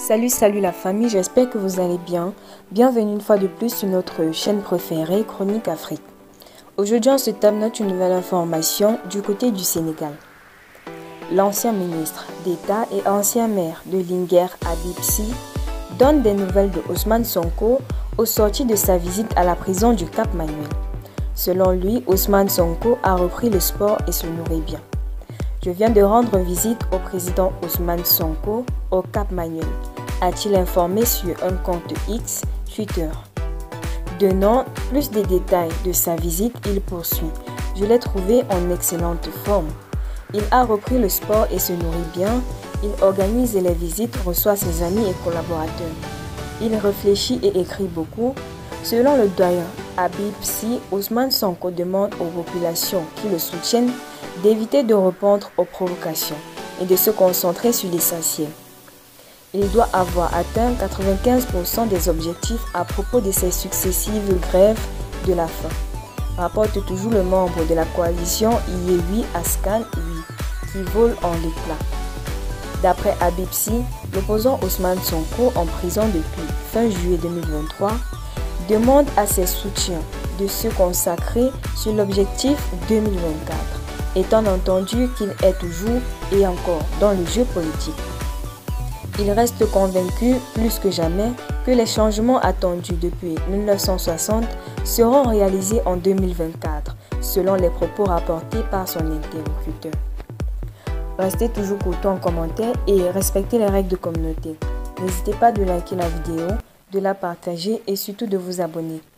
Salut la famille, j'espère que vous allez bien. Bienvenue une fois de plus sur notre chaîne préférée, Chronique Afrique. Aujourd'hui, on se note une nouvelle information du côté du Sénégal. L'ancien ministre d'État et ancien maire de Linguère, Habib Sy, donne des nouvelles de Ousmane Sonko au sorti de sa visite à la prison du Cap Manuel. Selon lui, Ousmane Sonko a repris le sport et se nourrit bien. Je viens de rendre visite au président Ousmane Sonko au Cap Manuel, a-t-il informé sur un compte X Twitter. Donnant plus de détails de sa visite, il poursuit. Je l'ai trouvé en excellente forme. Il a repris le sport et se nourrit bien. Il organise les visites, reçoit ses amis et collaborateurs. Il réfléchit et écrit beaucoup. Selon le doyen Habib Sy, Ousmane Sonko demande aux populations qui le soutiennent d'éviter de répondre aux provocations et de se concentrer sur l'essentiel. Il doit avoir atteint 95% des objectifs à propos de ses successives grèves de la faim, rapporte toujours le membre de la coalition Yewwi Askan Wi, qui vole en l'éclat. D'après Habib Sy, l'opposant Ousmane Sonko, en prison depuis fin juillet 2023, demande à ses soutiens de se consacrer sur l'objectif 2024, étant entendu qu'il est toujours et encore dans le jeu politique. Il reste convaincu plus que jamais que les changements attendus depuis 1960 seront réalisés en 2024, selon les propos rapportés par son interlocuteur. Restez toujours courtois en commentaire et respectez les règles de communauté. N'hésitez pas de liker la vidéo, de la partager et surtout de vous abonner.